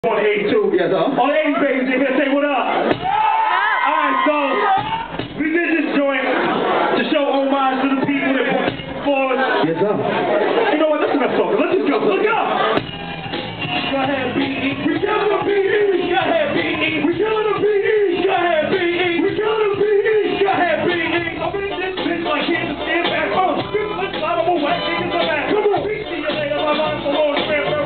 On 82. Yes, sir. On 80 babies, they better say what up. Alright, so we did this joint to show homage to the people that put forward. Yes, sir. You know what? That's enough talking. Let's just go. Look up. Go ahead, B.E. We killing the B.E. Go ahead, B.E. We killing the B.E. Go ahead, B.E. We killing the B.E. Go ahead, B.E. I'm in this bitch like Kansas stand back. Let's slide them away. Niggas are back. Come on. See you later. My mind's for Lord.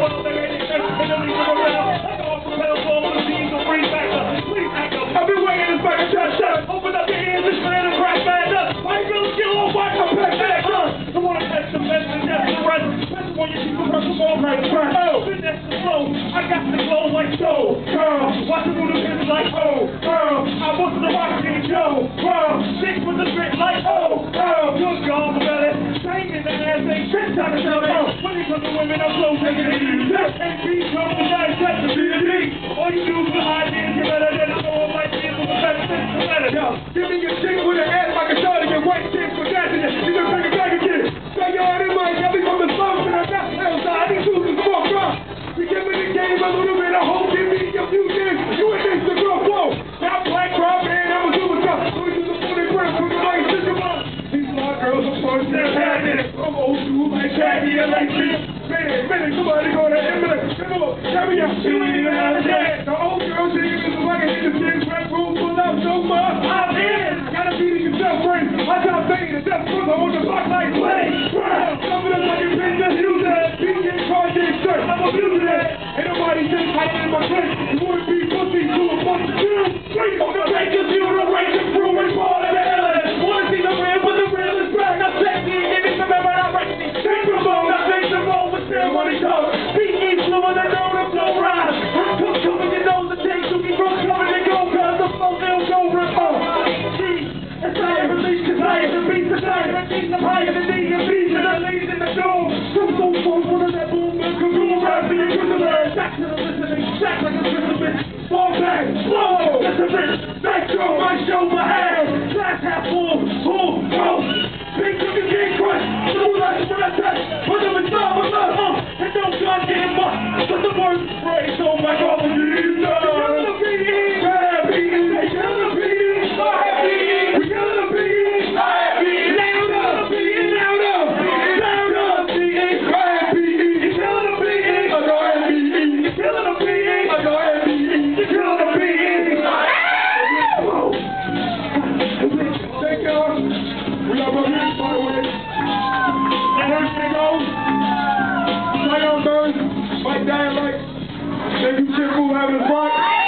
I've been waiting this fucking shut. Open up your ears and split and crack back up. Why you gonna kill on white? I'm back back up. I wanna catch the message that's the rest. That's when you keep the rest of all night. Oh, that's the flow. I got the glow like so. Girl, watch the movie business like oh. Girl, I was the rock king Joe. Girl, six with the spit like oh. Girl, good girl, the better. Singing the ass ain't shit time to tell me. When it comes to women, I'm slow taking it easy. That ain't beat, come the guy, touch the B&D. All you do is the high dance, you better than the soul like this with the best thing to let it. Yo, give me your chick with an ass like a shot and your white chick for that. You can bring it back again. Say yo, I didn't mind, y'all be from the slums and I got outside. These dudes is more rough. We give me the game a little bit, I hope give me a few things. You and this, the girl, whoa. Now black crowd, man, I'm a superstar. So we do the 40 grams, put the light, just come on. These smart girls, of course, they're having it. I'm old school, like Jackie and like me. Man, somebody go to Emily. Come on, carry out. You ain't even have a chance. The old girl singing this like a hit the kids, rap room full out so much. I'm in. Gotta be to yourself, friend. I got fame, the death was on the block like play. Coming up like a pin, just use that. DJ Project, sir, I'm abusing that. Ain't nobody just hiding in my place. You wanna be pussy, do a bunch of two. Three on the Lakers, you the Rangers, crew, and part of the LS. Wanna see the real, but the real is back. I'm sexy, and it's remember I write me. Take the phone, I take the roll, but still money talk. B.E. fluid, I know the flow rise. Cook, coming, you know the taste, you be broke, coming and go, cause the flow, they'll go, rip off. It's higher, release, cause higher, the beats is higher, the beats are higher, the D and B's, and the leads in the dome. So one of that boom, and kaboom, rap, and you're the man. Back to the listening, back like a Christmas. Fall back, slow, that's a bitch. Back throw my show, my hand. Glass half full, big cookie can't crush. Blue lights when I touch, but them is not with us, and no goddamn much. But the words spray, so my God, we need Like, thank you, Chick, for having us back.